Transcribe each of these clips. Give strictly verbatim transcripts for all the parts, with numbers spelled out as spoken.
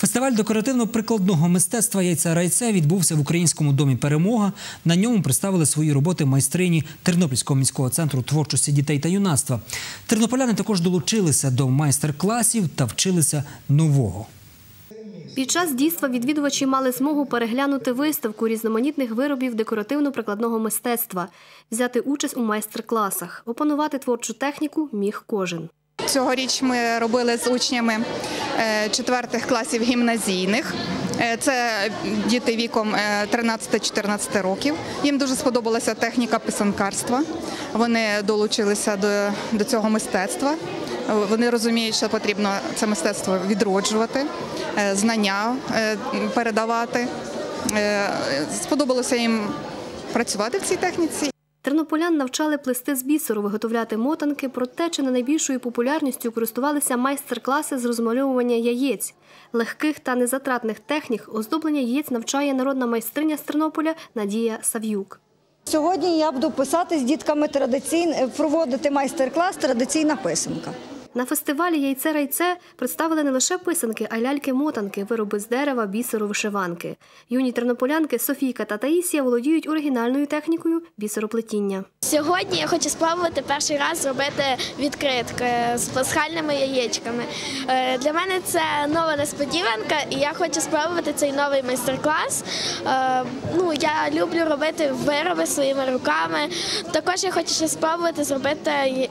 Фестиваль декоративно-прикладного мистецтва «Яйце-райце» відбувся в Українському домі «Перемога». На ньому представили свої роботи майстрині Тернопільського міського центру творчості дітей та юнацтва. Тернополяни також долучилися до майстер-класів та вчилися нового. Під час дійства відвідувачі мали змогу переглянути виставку різноманітних виробів декоративно-прикладного мистецтва, взяти участь у майстер-класах. Опанувати творчу техніку міг кожен. Цьогоріч ми робили з учнями четвертих класів гімназійних. Це діти віком тринадцяти-чотирнадцяти років. Їм дуже сподобалася техніка писанкарства. Вони долучилися до, до цього мистецтва. Вони розуміють, що потрібно це мистецтво відроджувати, знання передавати. Сподобалося їм працювати в цій техніці. Тернополян навчали плести з бісеру, виготовляти мотанки, проте чи не найбільшою популярністю користувалися майстер-класи з розмальовування яєць. Легких та незатратних технік оздоблення яєць навчає народна майстриня з Тернополя Надія Сав'юк. Сьогодні я буду писати з дітками традиційно, проводити майстер-клас «Традиційна писанка». На фестивалі «Яйце-райце» представили не лише писанки, а й ляльки-мотанки, вироби з дерева, бісеру, вишиванки. Юні тернополянки Софійка та Таїсія володіють оригінальною технікою бісероплетіння. Сьогодні я хочу спробувати перший раз зробити відкритки з пасхальними яєчками. Для мене це нова несподіванка, і я хочу спробувати цей новий майстер-клас. Ну, я люблю робити вироби своїми руками. Також я хочу ще спробувати зробити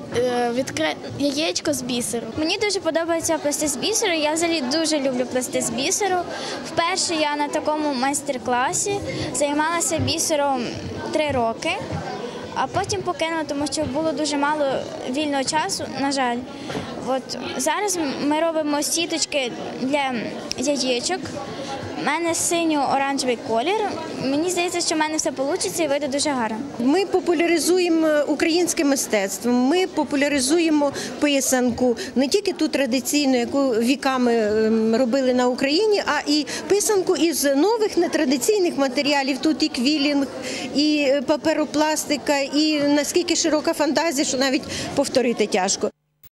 яєчко з бісеру. Мені дуже подобається плести з бісеру. Я взагалі дуже люблю плести з бісеру. Вперше я на такому майстер-класі займалася бісером три роки. А потім покинула, тому що було дуже мало вільного часу, на жаль. От зараз ми робимо сіточки для яєчок. У мене синьо-оранжевий колір. Мені здається, що в мене все вийде і вийде дуже гарно. Ми популяризуємо українське мистецтво, ми популяризуємо писанку, не тільки ту традиційну, яку віками робили на Україні, а і писанку із нових нетрадиційних матеріалів. Тут і квілінг, і паперопластика, і наскільки широка фантазія, що навіть повторити тяжко.